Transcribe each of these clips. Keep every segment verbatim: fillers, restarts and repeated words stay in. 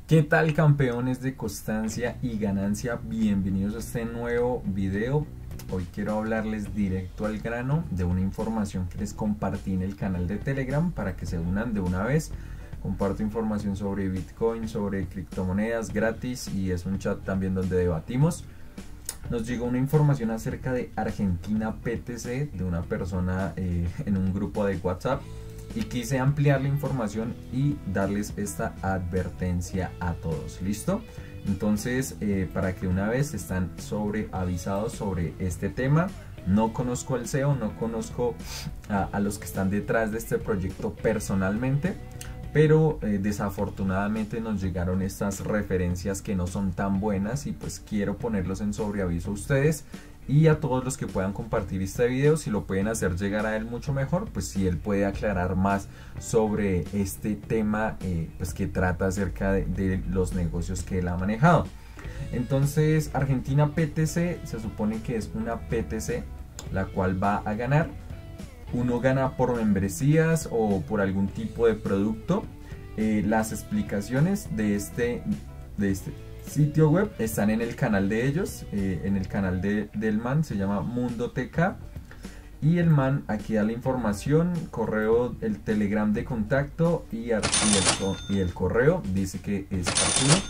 ¿Qué tal, campeones de constancia y ganancia? Bienvenidos a este nuevo video. Hoy quiero hablarles directo al grano de una información que les compartí en el canal de Telegram para que se unan de una vez. Comparto información sobre Bitcoin, sobre criptomonedas gratis y es un chat también donde debatimos. Nos llegó una información acerca de Argentina P T C de una persona eh, en un grupo de WhatsApp. Y quise ampliar la información y darles esta advertencia a todos. ¿Listo? Entonces, eh, para que una vez están sobre avisados sobre este tema. No conozco al C E O, no conozco a, a los que están detrás de este proyecto personalmente. Pero eh, desafortunadamente nos llegaron estas referencias que no son tan buenas. Y pues quiero ponerlos en sobreaviso a ustedes. Y a todos los que puedan compartir este video, si lo pueden hacer llegar a él mucho mejor, pues si él puede aclarar más sobre este tema eh, pues que trata acerca de, de los negocios que él ha manejado. Entonces, Argentina P T C se supone que es una P T C la cual va a ganar. Uno gana por membresías o por algún tipo de producto. Eh, las explicaciones de este, de este sitio web están en el canal de ellos, eh, en el canal de, del man, se llama Mundo T K. Y el man aquí da la información, correo, el telegram de contacto y, y, el, y el correo, dice que es Arturo.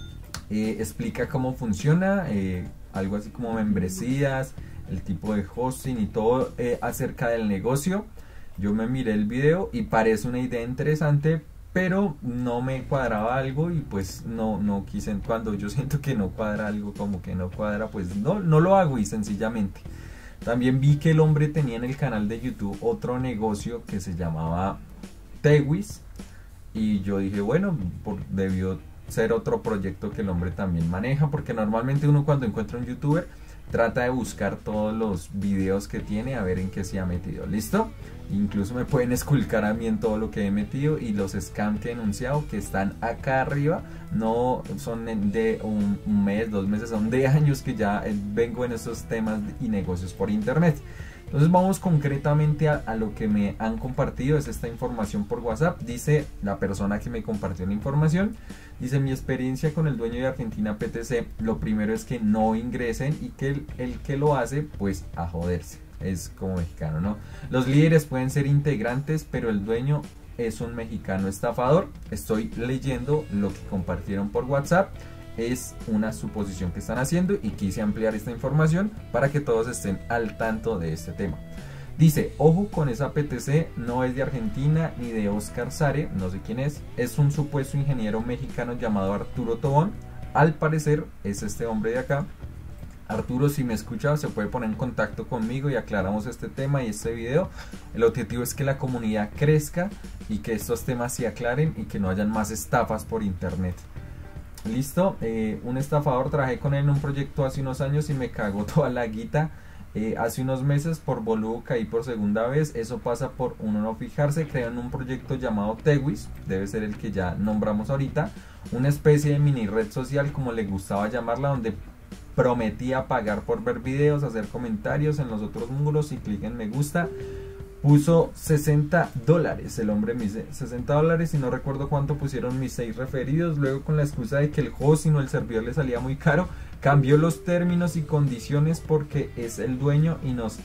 Eh, explica cómo funciona, eh, algo así como membresías, el tipo de hosting y todo eh, acerca del negocio. Yo me miré el video y parece una idea interesante, pero no me cuadraba algo y pues no, no quise. Cuando yo siento que no cuadra algo, como que no cuadra, pues no, no lo hago y sencillamente. También vi que el hombre tenía en el canal de YouTube otro negocio que se llamaba Tewis y yo dije, bueno, por, debió ser otro proyecto que el hombre también maneja, porque normalmente uno cuando encuentra un youtuber trata de buscar todos los videos que tiene a ver en qué se ha metido. ¿Listo? Incluso me pueden esculcar a mí en todo lo que he metido, y los scams que he denunciado que están acá arriba no son de un, un mes, dos meses, son de años que ya vengo en estos temas y negocios por internet. Entonces vamos concretamente a, a lo que me han compartido. Es esta información por WhatsApp. Dice la persona que me compartió la información, dice: mi experiencia con el dueño de Argentina P T C, lo primero es que no ingresen y que el, el que lo hace pues a joderse. Es como mexicano, ¿no? Los líderes pueden ser integrantes, pero el dueño es un mexicano estafador. Estoy leyendo lo que compartieron por WhatsApp. Es una suposición que están haciendo y quise ampliar esta información para que todos estén al tanto de este tema. Dice: ojo con esa P T C, no es de Argentina ni de Oscar Sare, no sé quién es. Es un supuesto ingeniero mexicano llamado Arturo Tobón. Al parecer es este hombre de acá. Arturo, si me escucha, se puede poner en contacto conmigo y aclaramos este tema y este video. El objetivo es que la comunidad crezca y que estos temas se aclaren y que no hayan más estafas por internet. Listo, eh, un estafador. Trabajé con él en un proyecto hace unos años y me cagó toda la guita. Eh, hace unos meses por boludo caí por segunda vez. Eso pasa por uno no fijarse. Crearon un proyecto llamado Tewis, debe ser el que ya nombramos ahorita, una especie de mini red social, como le gustaba llamarla, donde prometía pagar por ver videos, hacer comentarios en los otros muros y clic en me gusta. Puso sesenta dólares, el hombre me dice sesenta dólares y no recuerdo cuánto pusieron mis seis referidos. Luego, con la excusa de que el hosting o el servidor le salía muy caro, cambió los términos y condiciones porque es el dueño y nos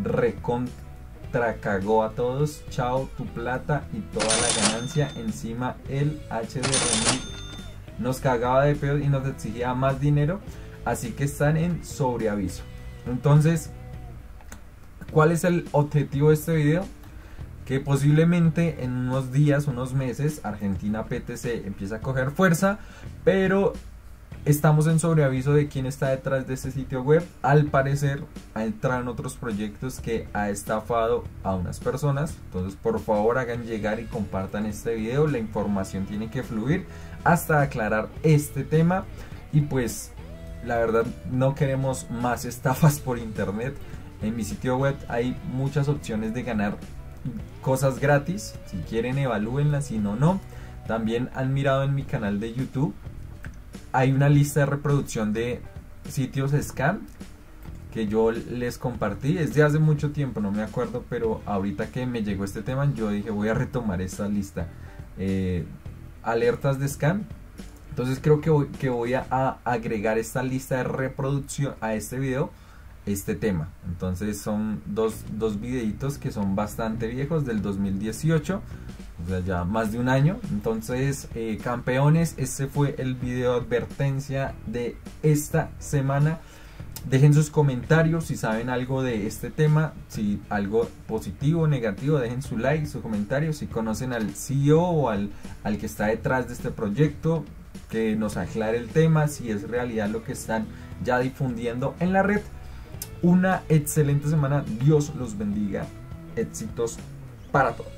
recontracagó a todos. Chao tu plata y toda la ganancia. Encima el H D Remil nos cagaba de pedo y nos exigía más dinero. Así que están en sobreaviso. Entonces, ¿cuál es el objetivo de este video? Que posiblemente en unos días, unos meses, Argentina P T C empieza a coger fuerza, pero estamos en sobreaviso de quién está detrás de este sitio web. Al parecer ha entrado en otros proyectos que ha estafado a unas personas. Entonces, por favor, hagan llegar y compartan este video. La información tiene que fluir hasta aclarar este tema. Y pues, la verdad, no queremos más estafas por internet. En mi sitio web hay muchas opciones de ganar cosas gratis. Si quieren, evalúenlas, si no, no. También han mirado en mi canal de YouTube, hay una lista de reproducción de sitios scam que yo les compartí. Es de hace mucho tiempo, no me acuerdo, pero ahorita que me llegó este tema, yo dije voy a retomar esta lista. Eh, alertas de scam. Entonces creo que voy, que voy a, a agregar esta lista de reproducción a este video, este tema. Entonces son dos, dos videitos que son bastante viejos, del dos mil dieciocho, o sea, ya más de un año. Entonces, eh, campeones, este fue el video advertencia de esta semana. Dejen sus comentarios si saben algo de este tema, si algo positivo o negativo, dejen su like, su comentario, si conocen al C E O o al, al que está detrás de este proyecto, que nos aclare el tema, si es realidad lo que están ya difundiendo en la red. Una excelente semana, Dios los bendiga, éxitos para todos.